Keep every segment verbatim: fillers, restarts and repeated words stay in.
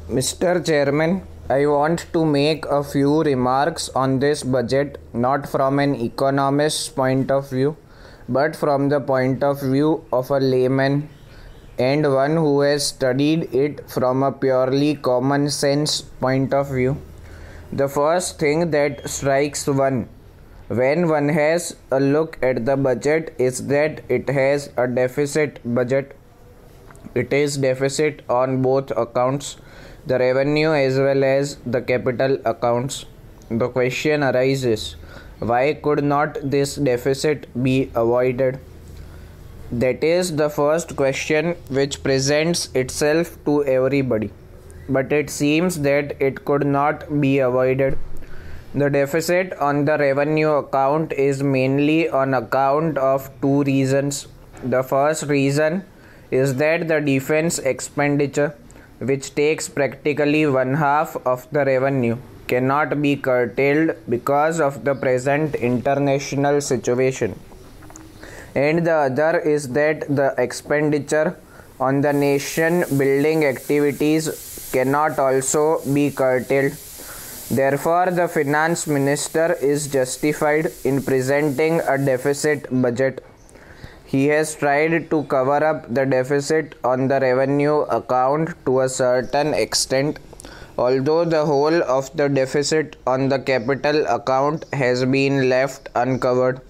Mister Chairman, I want to make a few remarks on this budget, not from an economist's point of view, but from the point of view of a layman and one who has studied it from a purely common sense point of view. The first thing that strikes one when one has a look at the budget is that it has a deficit budget. It is deficit on both accounts, the revenue as well as the capital accounts. The question arises, why could not this deficit be avoided? That is the first question which presents itself to everybody. But it seems that it could not be avoided. The deficit on the revenue account is mainly on account of two reasons. The first reason is that the defense expenditure, which takes practically one half of the revenue, cannot be curtailed because of the present international situation. And the other is that the expenditure on the nation building activities cannot also be curtailed. Therefore, the finance minister is justified in presenting a deficit budget. He has tried to cover up the deficit on the revenue account to a certain extent, although the whole of the deficit on the capital account has been left uncovered.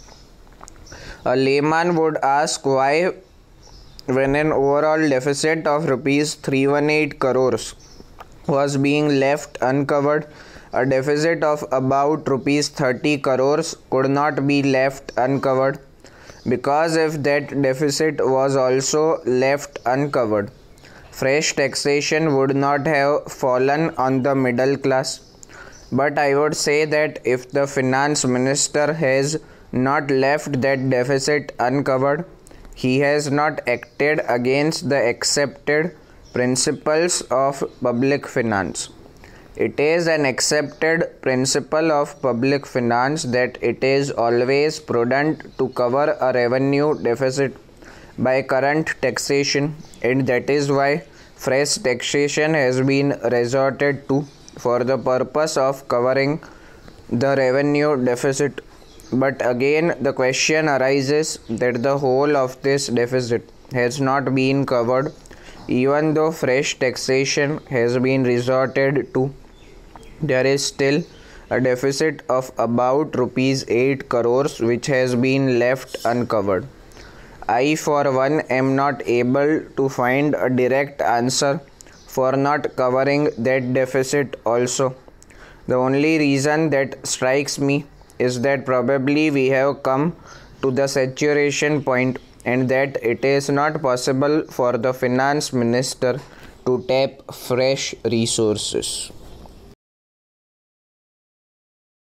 A layman would ask why, when an overall deficit of rupees three hundred eighteen crores was being left uncovered, a deficit of about rupees thirty crores could not be left uncovered. Because if that deficit was also left uncovered, fresh taxation would not have fallen on the middle class. But I would say that if the finance minister has not left that deficit uncovered, he has not acted against the accepted principles of public finance. It is an accepted principle of public finance that it is always prudent to cover a revenue deficit by current taxation, and that is why fresh taxation has been resorted to for the purpose of covering the revenue deficit. But again, the question arises that the whole of this deficit has not been covered, even though fresh taxation has been resorted to. There is still a deficit of about rupees eight crores which has been left uncovered. I for one am not able to find a direct answer for not covering that deficit also. The only reason that strikes me is that probably we have come to the saturation point and that it is not possible for the finance minister to tap fresh resources.